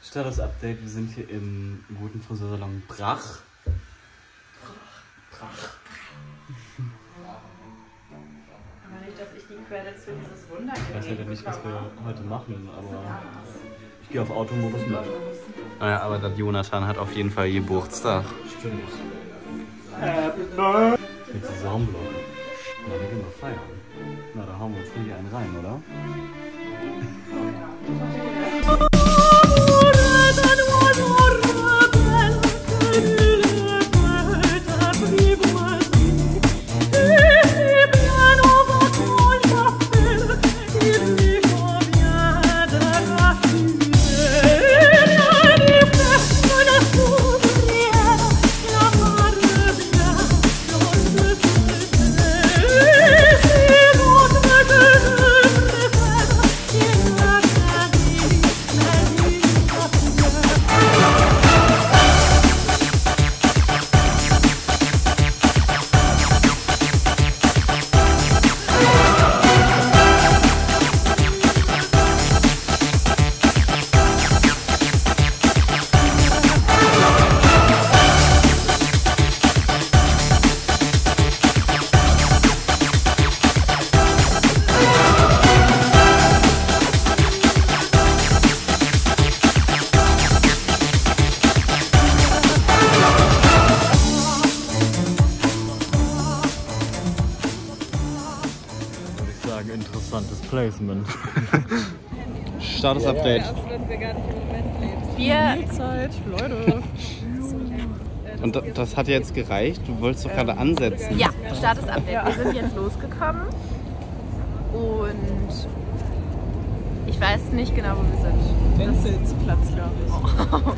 Status-Update, wir sind hier im guten Friseursalon Brach. Aber nicht, dass ich die Credits für dieses Wunder gebe. Ich weiß ja nicht, was wir heute machen, aber ich gehe auf Automodus mit. Naja, aber der Jonathan hat auf jeden Fall Geburtstag. Stimmt. Mit Saisonblock. Na, dann gehen wir feiern. Na, da hauen wir uns richtig einen rein, oder? Interessantes Placement. Status-Update. Zeit, Leute. Und das hat jetzt gereicht? Du wolltest doch gerade ansetzen. Ja, Status-Update. Ja. Wir sind jetzt losgekommen und ich weiß nicht genau, wo wir sind. Wenzelsplatz, glaube ich. Oh.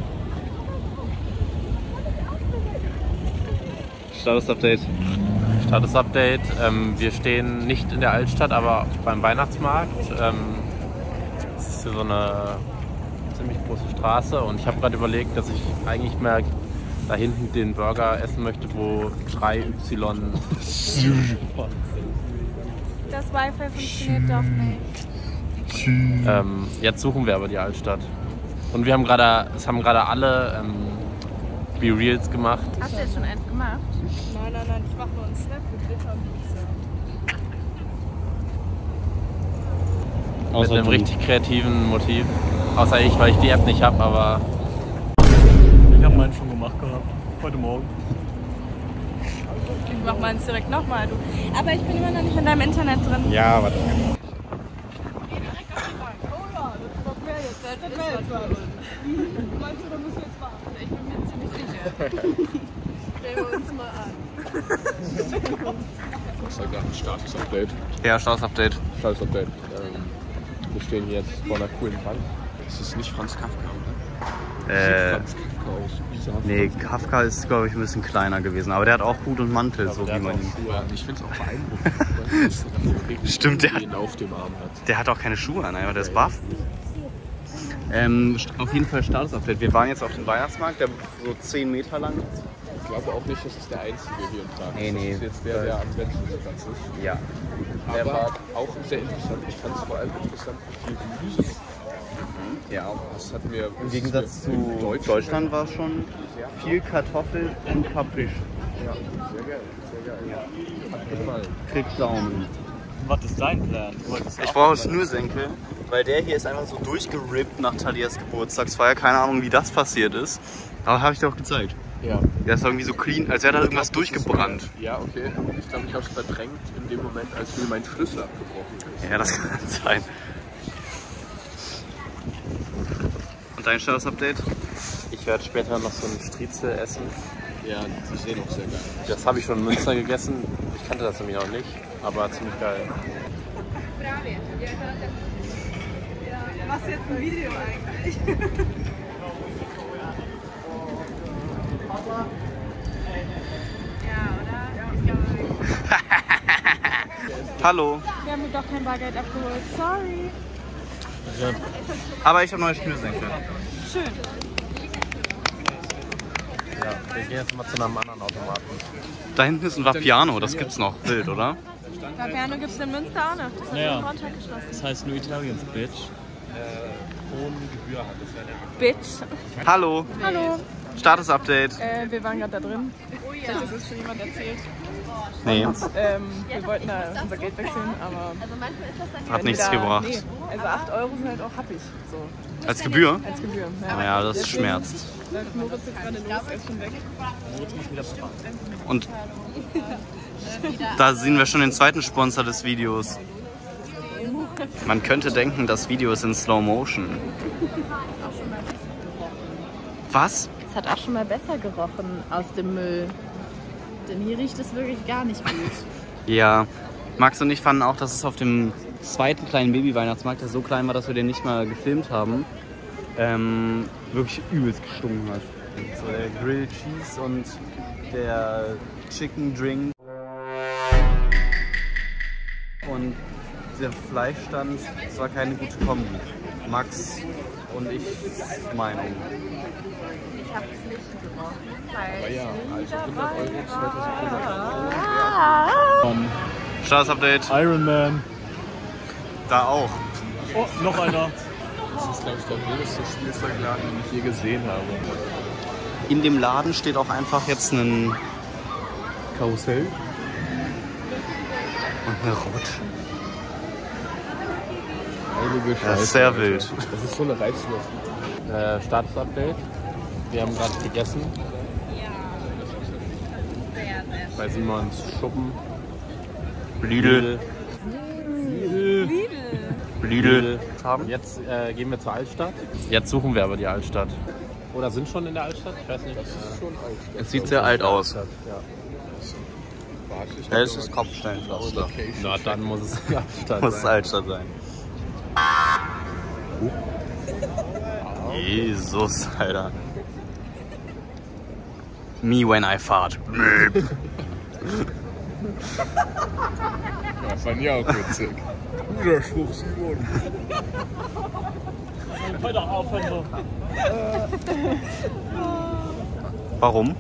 Status-Update. Status-Update. Wir stehen nicht in der Altstadt, aber beim Weihnachtsmarkt. Es ist hier so eine ziemlich große Straße und ich habe gerade überlegt, dass ich eigentlich mehr da hinten den Burger essen möchte, wo 3Y. Das Wi-Fi funktioniert doch nicht. Jetzt suchen wir aber die Altstadt. Und es haben gerade alle Be-Reals gemacht. Hast du jetzt schon eins gemacht? Nein, ich mache nur einen Snap für Twitter und Pizza. Mit einem richtig kreativen Motiv. Außer ich, weil ich die App nicht habe, aber... Ich habe meinen schon gemacht gehabt. Heute Morgen. Ich mach meins direkt nochmal, du. Aber ich bin immer noch nicht in deinem Internet drin. Ja, warte. Meinst du, da müssen wir jetzt warten? Ich bin mir ziemlich sicher. Stellen wir uns mal an. Das ist halt gerade ein Status-Update. Ja, Status-Update. Status-Update. Wir stehen jetzt vor einer coolen Bank. Das ist nicht Franz Kafka, oder? Franz Kafka aus. Nee, Kafka ist, glaube ich, ein bisschen kleiner gewesen. Aber der hat auch Hut und Mantel, so wie man ihn. Ja, ich finde es auch beeindruckend. Stimmt, der auf dem Arm hat. Der hat auch keine Schuhe an, aber der ist baff. Auf jeden Fall Status-Update. Wir waren jetzt auf dem Weihnachtsmarkt, der so 10 Meter lang ist. Ich glaube auch nicht, dass es der einzige hier in Prag ist. Nee. Das ist jetzt der am Wenzelsplatz ist. Ja. Der war auch sehr interessant. Ich fand es vor allem interessant, wie viel Gemüse noch. Ja. Das hat mir Im Gegensatz zu Deutschland war schon viel Kartoffel und Paprisch. Ja, sehr geil. Ja. Hat gefallen. Kriegt Daumen. Was ist dein Plan? Ich brauche Schnürsenkel, weil der hier ist einfach so durchgerippt nach Talias Geburtstagsfeier. Keine Ahnung, wie das passiert ist. Aber habe ich dir auch gezeigt. Ja. Der ist irgendwie so clean, als wäre da irgendwas durchgebrannt. Ja, okay. Ich glaube, ich habe es verdrängt in dem Moment, als mir mein Schlüssel abgebrochen ist. Ja, das kann sein. Und dein Status-Update? Ich werde später noch so einen Striezel essen. Ja, die sehen auch sehr geil aus. Das habe ich schon in Münster gegessen. Ich kannte das nämlich noch nicht, aber ziemlich geil. Was jetzt ein Video eigentlich? Hallo. Wir haben doch kein Bargeld abgeholt. Sorry. Ja. Aber ich habe neue Schnürsenkel. Schön. Ja, wir gehen jetzt mal zu einem anderen Automaten. Da hinten ist ein Vapiano, das gibt's noch. Wild, oder? Vapiano gibt es in Münster auch noch. Das hat Naja. am Sonntag geschlossen. Das heißt nur Italians, Bitch. Telefongebühr hat. Das wäre der Bitch. Hallo. Hallo. Status-Update. Wir waren gerade da drin. Vielleicht ist es schon jemand erzählt. Nee, Wir wollten da unser Geld wechseln, aber hat nichts gebracht. Nee, also 8 € sind halt auch happig. So. Als Gebühr? Als Gebühr. Ja. Naja, das schmerzt. Läuft Moritz jetzt gerade los, er ist schon weg. Und da sehen wir schon den zweiten Sponsor des Videos. Man könnte denken, das Video ist in Slow Motion. Was? Es hat auch schon mal besser gerochen aus dem Müll. Denn hier riecht es wirklich gar nicht gut. Ja, Max und ich fanden auch, dass es auf dem zweiten kleinen Baby-Weihnachtsmarkt, der so klein war, dass wir den nicht mal gefilmt haben, wirklich übelst gestunken hat. So der Grilled Cheese und der Chicken Drink und der Fleischstand, das war keine gute Kombi. Max und ich Meinung. Ich habe es nicht gerochen, weil Ja, also 100 €, 2 Sekunden. Status-Update. Iron Man. Da auch. Oh, noch einer. Das ist, glaube ich, der größte Spielzeugladen, den ich je gesehen habe. In dem Laden steht auch einfach jetzt ein Karussell und eine Rutsche. Heilige Scheiße. Das ist sehr Alter. wild. Das ist so eine Reizlust. Status-Update. Wir haben gerade gegessen. Bei Simons Schuppen. Lidl. Lidl. Jetzt gehen wir zur Altstadt. Jetzt suchen wir aber die Altstadt. Oder sind schon in der Altstadt? Ich weiß nicht. Es sieht sehr alt aus. Ja. Das ist Kopfsteinpflaster. Na, dann muss es die Altstadt Muss es sein. Altstadt sein. Jesus, Alter. Me when I fart. Das fand ich auch witzig. Guter Spruch, Simon. Hör doch auf, Henno. Warum?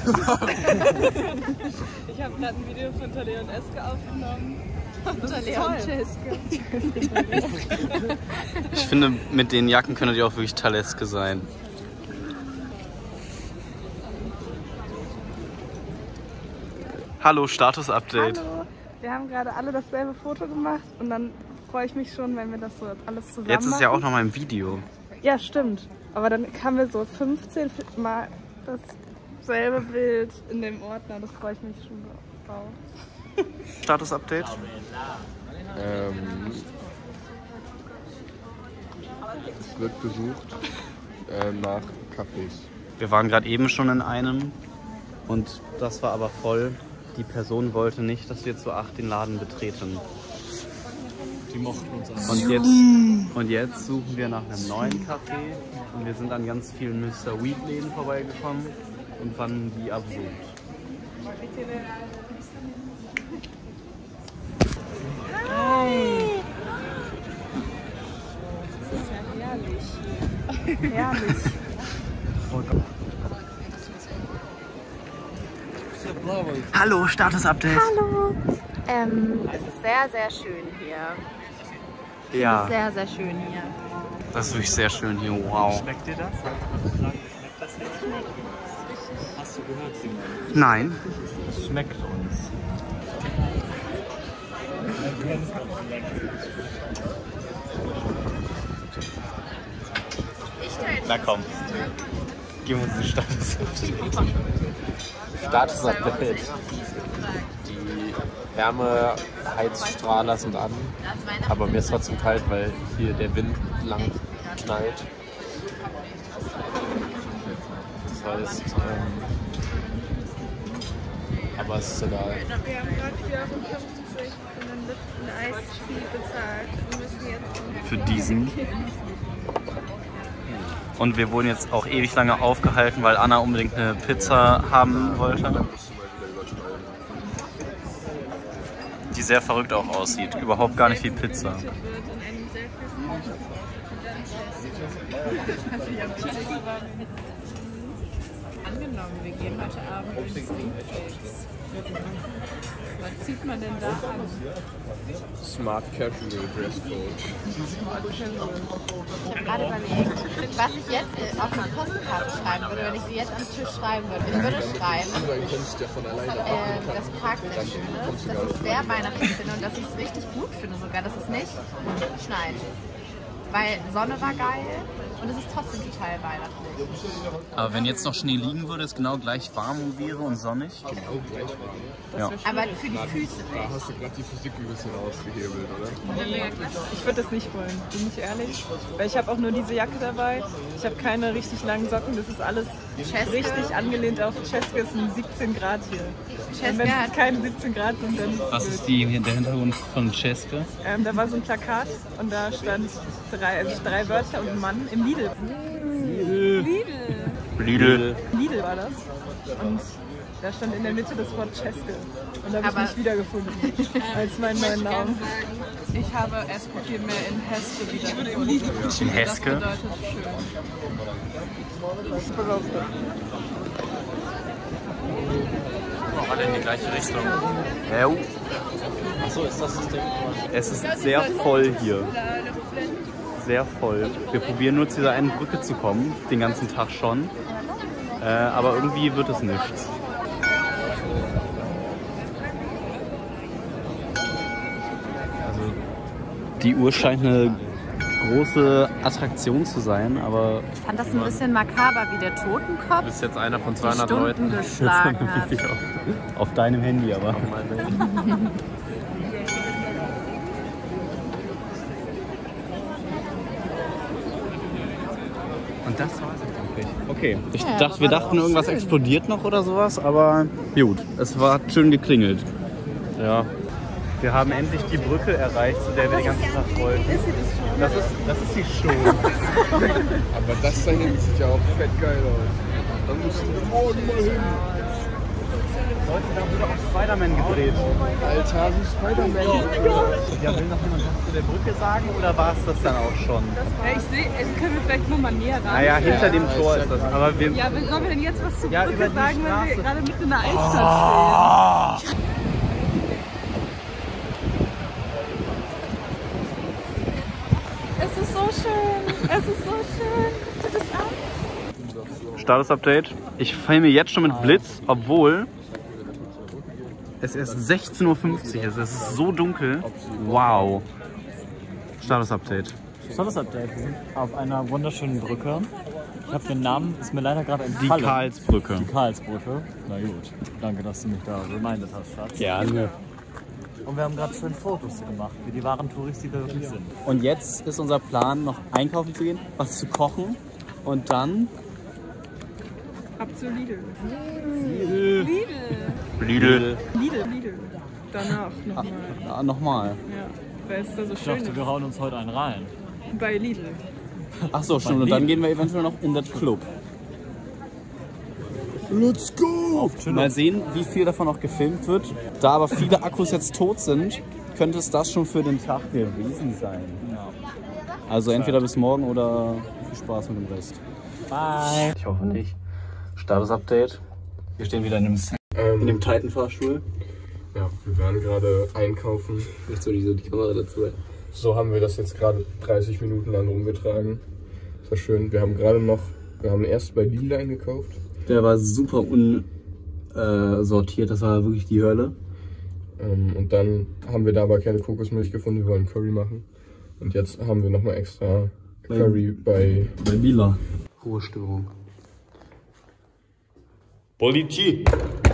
Ich habe gerade ein Video von Thalia und Eske aufgenommen. Thalia und Eske. Ich finde, mit den Jacken könntet ihr auch wirklich Taleske sein. Hallo, Status-Update. Hallo. Wir haben gerade alle dasselbe Foto gemacht und dann freue ich mich schon, wenn wir das so alles zusammen Jetzt ist es ja auch machen. noch mal im Video. Ja, stimmt. Aber dann haben wir so 15 Mal dasselbe Bild in dem Ordner. Das freue ich mich schon drauf. Status-Update. Es wird gesucht nach Cafés. Wir waren gerade eben schon in einem und das war aber voll. Die Person wollte nicht, dass wir zu 8 den Laden betreten. Die mochten uns auch. Und jetzt suchen wir nach einem neuen Café und wir sind an ganz vielen Mr. Weed-Läden vorbeigekommen und fanden die absurd. Herrlich. Hallo, Status-Update. Hallo. Es ist sehr, sehr schön hier. Ja, Sehr, sehr schön hier. das ist wirklich sehr schön hier. Wow. Schmeckt dir das? Schmeckt das hier? Hast du gehört, Simon? Nein. Es schmeckt uns. Na komm. Gib uns die Status-Update. Status-Update. Die Wärmeheizstrahler sind an, aber mir ist trotzdem kalt, weil hier der Wind lang knallt. Das heißt, aber es ist egal. Wir haben gerade 4,50 € für ein Eisspiel bezahlt und müssen jetzt Für diesen. Und wir wurden jetzt auch ewig lange aufgehalten, weil Anna unbedingt eine Pizza haben wollte. Die sehr verrückt auch aussieht. Überhaupt gar nicht wie Pizza. wird in einem sehr festen Angenommen, wir gehen heute Abend in Sleepfix. Was zieht man denn da an? Smart Casual Dress Code. Ich habe gerade überlegt, was ich jetzt auf eine Postkarte schreiben würde, wenn ich sie jetzt am Tisch schreiben würde. Ich würde schreiben, das Parkfest schön ist, dass ich sehr weihnachtlich finde und dass ich es richtig gut finde sogar, dass es nicht schneit. Weil Sonne war geil und es ist trotzdem total weihnachtlich. Aber wenn jetzt noch Schnee liegen würde, es genau gleich warm wäre und sonnig. Genau gleich. Ja. Aber für die Füße Da nicht. hast du gerade die Physik ein bisschen ausgehebelt, oder? Ich würde das nicht wollen, bin ich ehrlich. Weil ich habe auch nur diese Jacke dabei. Ich habe keine richtig langen Socken. Das ist alles richtig angelehnt auf Cesca. Es sind 17 Grad hier. Und wenn es keine 17 Grad sind, dann ist es Was blöd. ist der Hintergrund von Cesca? Da war so ein Plakat und da stand drei Wörter und ein Mann im Lidl. Lidl. Lidl war das. Und da stand in der Mitte das Wort Cesca. Und da habe ich mich wiedergefunden als meinen neuen Namen. Ich habe Escoffier mehr in Heske wiedergefunden. In Heske? Das bedeutet schön. Alle in die gleiche Richtung. Ja. Achso, ist das Ding? Es ist sehr voll hier. Sehr voll. Wir probieren nur zu dieser einen Brücke zu kommen, den ganzen Tag schon. Aber irgendwie wird es nichts. Also, die Uhr scheint eine große Attraktion zu sein, aber Ich fand das ein bisschen makaber, wie der Du Totenkopf bist jetzt einer von die 200 Stunden Leuten. geschlagen hat. auf deinem Handy aber. Auf meinem Handy. Und das war es jetzt eigentlich. Okay, Ja, wir aber dachten, auch irgendwas schön. explodiert noch oder sowas, aber gut, es war schön geklingelt. Ja. Wir haben endlich die Brücke erreicht, zu der wir den ganzen Tag wollten. Das ist sie schon. Aber das da hinten sieht ja auch fett geil aus. Da musst du morgen mal hin. Leute, da wurde auch Spider-Man gedreht. Alter, wie Spider-Man. Ja, will noch jemand was zu der Brücke sagen oder war es das dann auch schon? Ja, ich sehe, können wir vielleicht nochmal näher ran? Naja, hinter dem Tor ist das. Aber wir, Ja, sollen wir denn jetzt was zur Ja, Brücke über die sagen, wenn wir Straße. gerade mitten in der Altstadt stehen? Es ist so schön, es ist so schön. Guck dir das an. Status-Update. Ich filme jetzt schon mit Blitz, obwohl es erst 16:50 Uhr ist. Es ist so dunkel. Wow. Status-Update. Status-Update. Wir sind auf einer wunderschönen Brücke. Ich habe den Namen, ist mir leider gerade Die entfallen. Karlsbrücke. Die Karlsbrücke. Na gut, danke, dass du mich da reminded hast, Schatz. Gerne. Und wir haben gerade schön Fotos gemacht, wie die wahren Touris, die wir wirklich sind. Und jetzt ist unser Plan, noch einkaufen zu gehen, was zu kochen und dann Ab zu Lidl. Lidl. Lidl. Danach nochmal. Nochmal. Ja, weil es da so Ich schön dachte, ist. wir hauen uns heute einen rein. Bei Lidl. Ach so, stimmt. Und dann gehen wir eventuell noch in das Club. Let's go! Mal sehen, wie viel davon noch gefilmt wird. Da aber viele Akkus jetzt tot sind, könnte es das schon für den Tag gewesen sein. Ja. Also entweder bis morgen oder viel Spaß mit dem Rest. Bye. Ich hoffe nicht. Status-Update. Wir stehen wieder in dem Titan-Fahrstuhl. Ja, wir waren gerade einkaufen. Nicht so die Kamera dazu. So haben wir das jetzt gerade 30 Minuten lang rumgetragen. Das war schön. Wir haben erst bei Lidl eingekauft. Der war super unsortiert, das war wirklich die Hölle. Und dann haben wir da aber keine Kokosmilch gefunden, wir wollen Curry machen. Und jetzt haben wir nochmal extra Curry bei Bila. Ruhestörung. Polizei!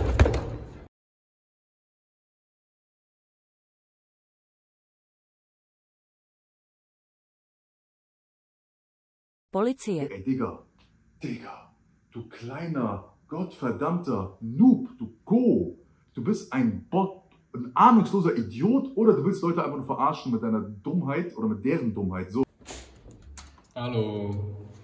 Poliție. Ey, Digga, du kleiner, gottverdammter Noob, du Go. Du bist ein Bot, ein ahnungsloser Idiot oder du willst Leute einfach nur verarschen mit deiner Dummheit oder mit deren Dummheit. So. Hallo.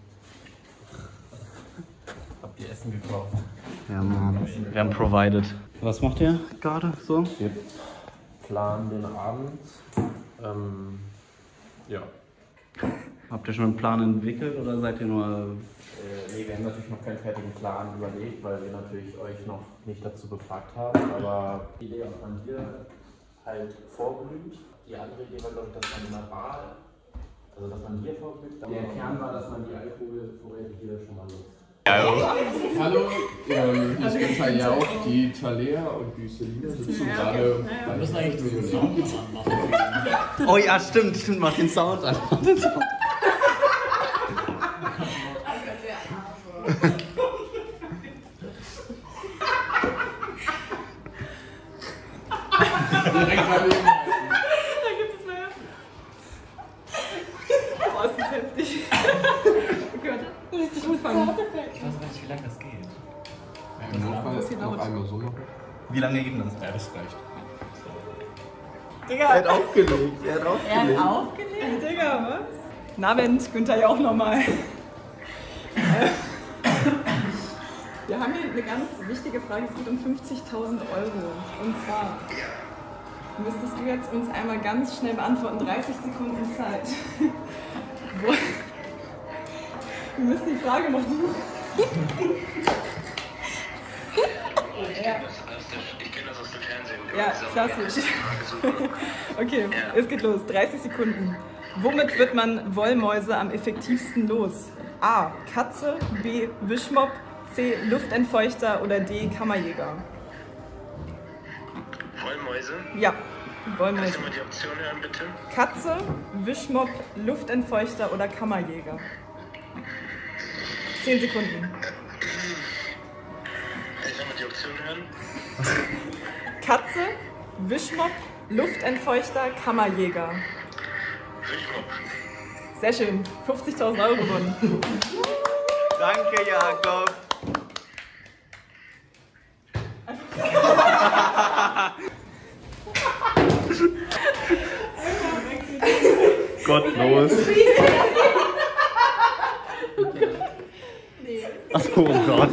Habt ihr Essen gekauft? Ja, Mann. Wir haben provided. Was macht ihr gerade so? Wir planen den Abend. Ja. Habt ihr schon einen Plan entwickelt oder seid ihr nur... Nee, wir haben natürlich noch keinen fertigen Plan überlegt, weil wir natürlich euch noch nicht dazu befragt haben. Aber die Idee, dass man hier halt vorglüht. Die andere Idee war, glaube ich, dass man in der Bar, also dass man hier vorglüht. Der Kern war, dass man die Alkoholvorräte hier schon mal nutzt. Hallo, ich bin Tanja auch, die Talea und die Selina sitzen gerade. Wir müssen eigentlich den Sound machen. Oh ja, stimmt, mach den Sound an. Direkt daneben. Da gibt es mehr. Boah, ist das heftig. Okay, warte. Richtig umfangen. Ich weiß gar nicht, wie lange das geht. Im Notfall noch einmal so machen. Wie lange geht das? Ja, das reicht. Digga. Er hat aufgelegt, er hat aufgelegt. Aufgelegt? Digga, was? Na, Mensch, Günther ja auch nochmal. Wir haben hier eine ganz wichtige Frage. Es geht um 50.000 €. Und zwar müsstest du jetzt uns einmal ganz schnell beantworten. 30 Sekunden Zeit. Wir müssen die Frage noch suchen. Ja. Ich kenne das aus dem Fernsehen. Ja, klassisch. Okay, es geht los. 30 Sekunden. Womit wird man Wollmäuse am effektivsten los? A. Katze, B. Wischmopp, C. Luftentfeuchter oder D. Kammerjäger? Wollmäuse? Ja, Kannst Wollmäuse. du mal die Option hören, bitte? Katze, Wischmopp, Luftentfeuchter oder Kammerjäger? 10 Sekunden. Kann ich nochmal die Option hören? Katze, Wischmopp, Luftentfeuchter, Kammerjäger. Wischmopp. Sehr schön. 50.000 € gewonnen. Danke, Jakob. Gottlos. Achso, oh Gott.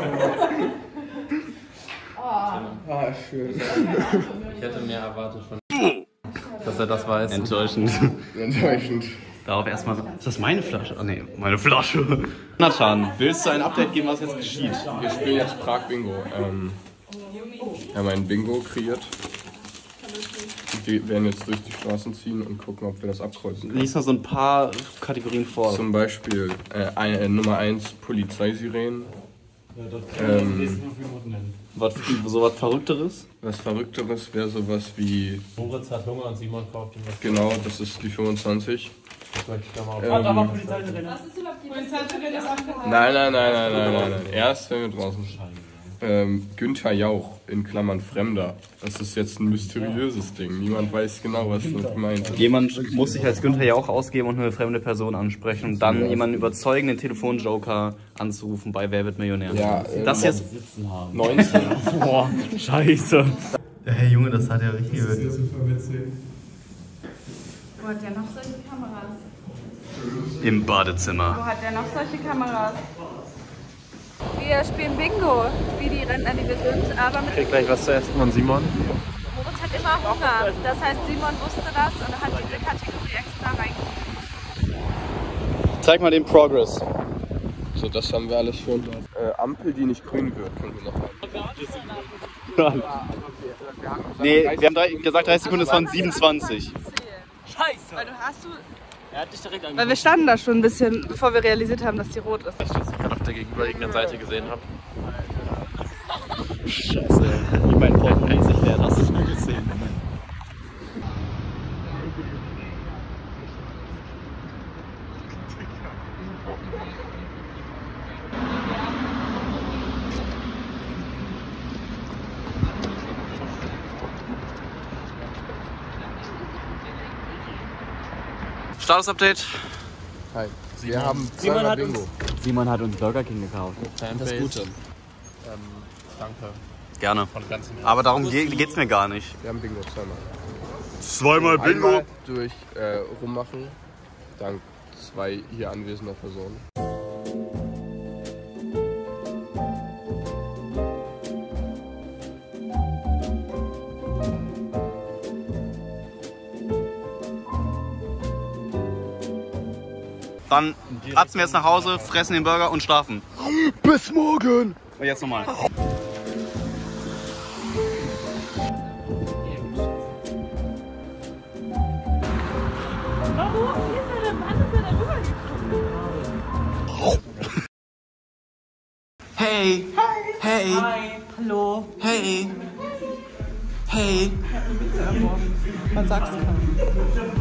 Ah, schön. Ich hätte mehr erwartet von dass er das weiß. Enttäuschend. Enttäuschend. Darauf erstmal so. Ist das meine Flasche? Oh ne, meine Flasche. Nathan, willst du ein Update geben, was jetzt geschieht? Wir spielen jetzt Prag Bingo. Wir haben ein Bingo kreiert. Wir werden jetzt durch die Straßen ziehen und gucken, ob wir das abkreuzen können. Lies noch so ein paar Kategorien vor. Zum Beispiel Nummer 1 Polizeisirenen. So was Verrückteres? Was Verrückteres wäre sowas wie. Moritz hat Hunger und Simon kauft ihm was. Genau, das ist die 25. Aber Polizeisirene. Nein. Erst wenn wir draußen. Günther Jauch, in Klammern Fremder. Das ist jetzt ein mysteriöses Ding. Niemand weiß genau, was das gemeint ist. Jemand muss sich als Günther Jauch ausgeben und eine fremde Person ansprechen und dann jemanden überzeugen, den Telefonjoker anzurufen bei Wer wird Millionär. Ja, das jetzt 19. Boah, scheiße. Hey Junge, das hat ja richtig. Das ist ja super witzig. Wo hat der noch solche Kameras? Im Badezimmer. Wo hat der noch solche Kameras? Wir spielen Bingo, wie die Rentner, die wir sind, aber mit Ich krieg gleich was zu essen von Simon. Moritz hat immer Hunger. Das heißt, Simon wusste das und hat diese Kategorie extra reingebracht. Zeig mal den Progress. So, das haben wir alles schon. Ampel, die nicht grün wird, können wir noch haben. Nee, wir haben gesagt 30 Sekunden, es waren 27. Scheiße! Weil du hast du. Er hat dich direkt Weil wir standen da schon ein bisschen, bevor wir realisiert haben, dass die rot ist. Dass ich gerade auf der gegenüberliegenden Seite gesehen habe. Scheiße. Ich mein Portemonnaie ist nicht leer, hast du es nur gesehen. Status-Update. Hi. Wir haben Simon zweimal hat Bingo. Simon hat uns Burger King gekauft. das Gute. Danke. Gerne. Von ganzem Herzen. Aber darum geht's mir gar nicht. Wir haben Bingo zweimal. Zweimal Einmal durch Rummachen, dank 2 hier anwesender Personen. Dann ratzen wir jetzt nach Hause, fressen den Burger und schlafen. Bis morgen! Und jetzt nochmal. Hey! Hey! Hi. Hallo. Hey! Hey! Man sagt's kaum.